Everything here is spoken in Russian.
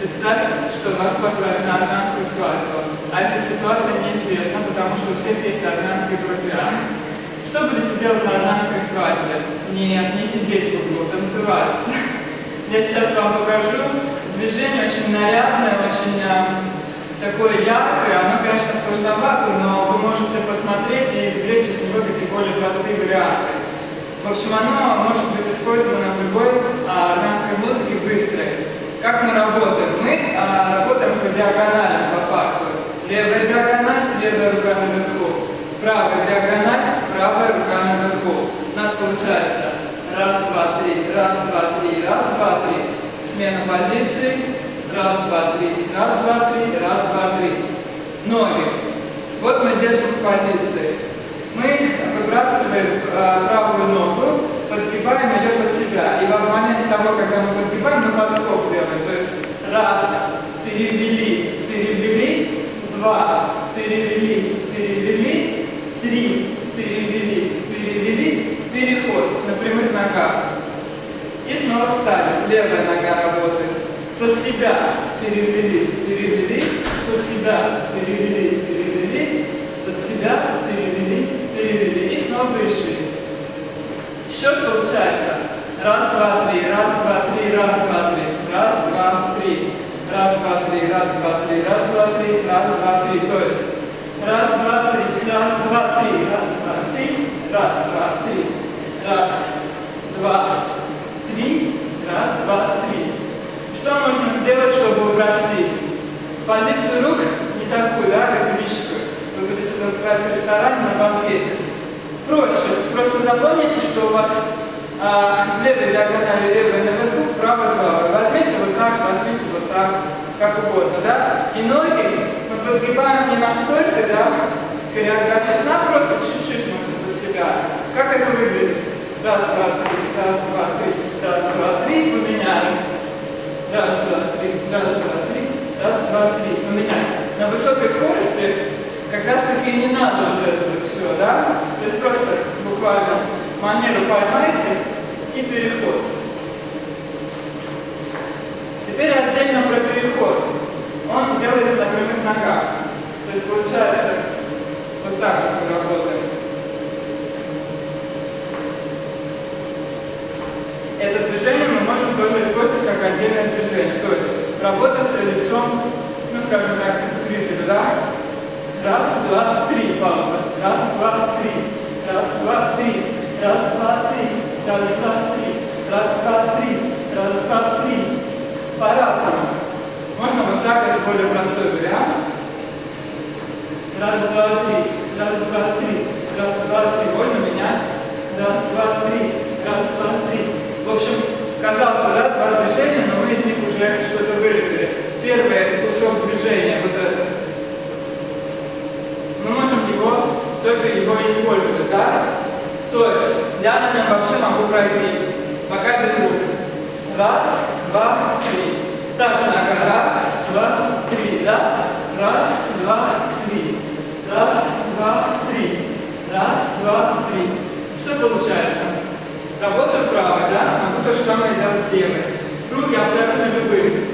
Представьте, что вас позвали на армянскую свадьбу, а эта ситуация неизбежна, потому что у всех есть армянские друзья. Что будете делать на армянской свадьбе? Нет, не сидеть в углу, танцевать. Я сейчас вам покажу движение очень нарядное, очень такое яркое. Оно, конечно, сложновато, но вы можете посмотреть и извлечь из него такие более простые варианты. В общем, оно может быть использовано в любой армянской музыке быстрой. Как мы работаем? Мы работаем по диагонали, по факту. Левая диагональ, левая рука наверху. Правая диагональ, правая рука наверху. У нас получается раз, два, три, раз, два, три, раз, два, три. Смена позиций. Раз, два, три, раз, два, три, раз, два, три. Ноги. Вот мы держим в позиции. Мы выбрасываем правую ногу, подгибаем ее под себя. И в момент того, когда мы подгибаем, мы подскок делаем. То есть раз, перевели, перевели, два, перевели, перевели, три, перевели, перевели, переход на прямых ногах. И снова встали. Левая нога работает. Под себя перевели, перевели, под себя перевели, перевели, под себя перевели, перевели. И снова пришли. Счет получается. Раз, два, три, раз, два, три, раз, два, три, раз, два, три, раз, два, три, раз, два, три, раз, два, три, раз, два, три. То есть раз, два, три, раз, два, три, раз, два, три, раз, два, три, раз, два, три, раз, два, три. Что можно сделать, чтобы упростить? Позицию рук не такую, да, ритмическую. Вы будете танцевать в ресторане, на банкете. Проще. Просто запомните, что у вас в левой диагонали левая наверху, в правой правой. Возьмите вот так, как угодно, да? И ноги мы подгибаем не настолько, да, хореографично, а просто чуть-чуть можно под себя. Как это выглядит? Раз, два, три, раз, два, три, раз, два, три, поменяем. Раз, два, три, раз, два, три, раз, два, три. Поменяем. На высокой скорости как раз таки и не надо вот это вот все, да? То есть просто буквально манеру поймайте и переход. Теперь отдельно про переход. Он делается на прямых ногах. То есть получается вот так, как мы работаем. Это движение мы можем тоже использовать как отдельное движение. То есть работать с лицом, ну скажем так, зрителю, да? Раз, два, три, пауза. Раз, два, три. Раз, два, три. Раз, два, три. Раз, два, три. Раз, два, три. Раз, два, три. По-разному. Можно вот так, это более простой вариант. Раз, два, три. Раз, два, три. Раз, два, три. Можно менять. Раз, два, три. Раз, два, три. В общем, казалось бы, да, два движения, но мы из них уже что-то вылепили. Первый кусок движения, вот это. Мы можем только его использовать, да? То есть, я на нем вообще могу пройти, пока без рук. Раз, два, три. Та же нога. Раз, два, три, да? Раз, два, три. Раз, два, три. Раз, два, три. Что получается? Работаю правой, да? Могу то же самое делать левой. Руки абсолютно любые.